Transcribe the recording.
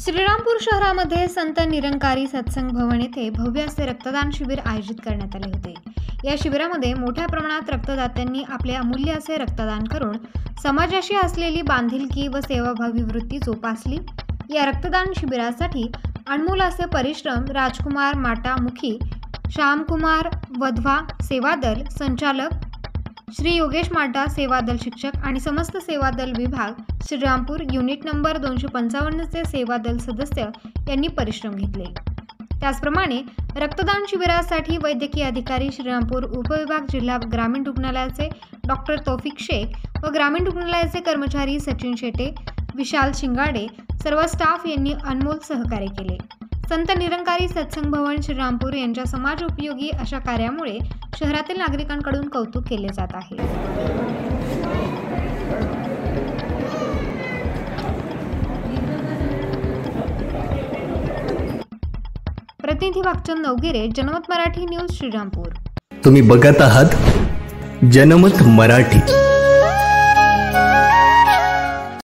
श्रीरामपूर शहरामध्ये संत निरंकारी सत्संग भवन येथे भव्य असे रक्तदान शिबिर आयोजित करण्यात आले होते। या शिबिरामध्ये मोठ्या प्रमाणात रक्तदात्यांनी आपले अमूल्य असे रक्तदान करून समाजाशी असलेली बांधिलकी व सेवाभावी वृत्ती जोपासली। या रक्तदान शिबिरासाठी अनमोल असे परिश्रम राजकुमार माटामुखी, श्यामकुमार वधवा सेवादल संचालक, श्री योगेश माटा सेवादल शिक्षक आणि समस्त सेवादल विभाग श्रीरामपूर युनिट नंबर 255 चे सेवादल सदस्य यांनी परिश्रम घेतले। त्याचप्रमाणे रक्तदान शिबिरासाठी वैद्यकीय अधिकारी श्रीरामपूर उपविभाग जिल्हा ग्रामीण रुग्णालयाचे डॉक्टर तौफिक शेख व ग्रामीण रुग्णालयाचे कर्मचारी सचिन शेटे, विशाल शिंगाडे सर्व स्टाफ यांनी अनमोल सहकार्य केले। संत निरंकारी सत्संग भवन श्रीरामपूर यांच्या समाज उपयोगी अशा कार्यामुळे शहरातील नागरिकांकडून कौतुक केले जात आहे। प्रतिनिधी भागचंद नवगिरे, जनमत मराठी न्यूज श्रीरामपूर। तुम्ही बघत आहात जनमत मराठी।